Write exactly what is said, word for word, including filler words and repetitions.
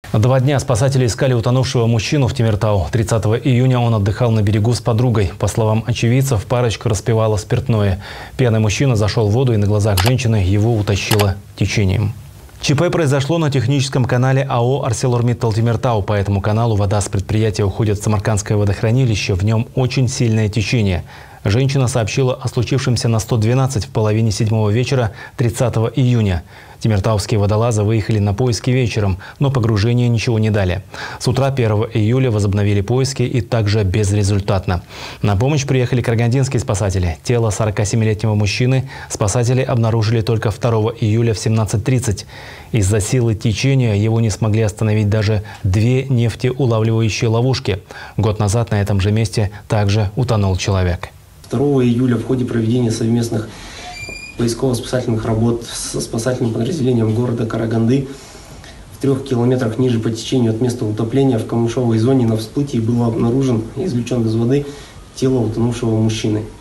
Два дня спасатели искали утонувшего мужчину в Темиртау. тридцатого июня он отдыхал на берегу с подругой. По словам очевидцев, парочка распивала спиртное. Пьяный мужчина зашел в воду, и на глазах женщины его утащило течением. ЧП произошло на техническом канале АО «Арселормиттал Темиртау». По этому каналу вода с предприятия уходит в Самаркандское водохранилище. В нем очень сильное течение. Женщина сообщила о случившемся на сто двенадцать в половине седьмого вечера тридцатого июня. Темиртауские водолазы выехали на поиски вечером, но погружение ничего не дали. С утра первого июля возобновили поиски, и также безрезультатно. На помощь приехали карагандинские спасатели. Тело сорокасемилетнего мужчины спасатели обнаружили только второго июля в семнадцать тридцать. Из-за силы течения его не смогли остановить даже две нефтеулавливающие ловушки. Год назад на этом же месте также утонул человек. второго июля в ходе проведения совместных поисково-спасательных работ со спасательным подразделением города Караганды в трех километрах ниже по течению от места утопления в камышовой зоне на всплытии было обнаружен и извлечен из воды тело утонувшего мужчины.